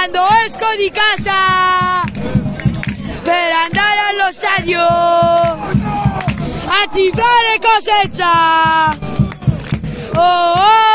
quando esco di casa per andare allo stadio a tifare Cosenza. Oh, oh.